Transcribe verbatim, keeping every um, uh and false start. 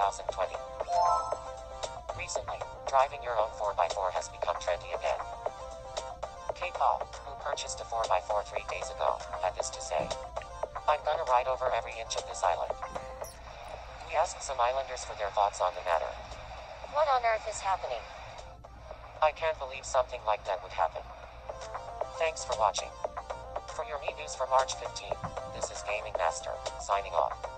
thousand twenty. Recently, driving your own four by four has become trendy again. K-Paul, who purchased a four by four three days ago, had this to say. I'm gonna ride over every inch of this island. We asked some islanders for their thoughts on the matter. What on earth is happening? I can't believe something like that would happen. Thanks for watching. For your Me News for March fifteenth, this is Gaming Master, signing off.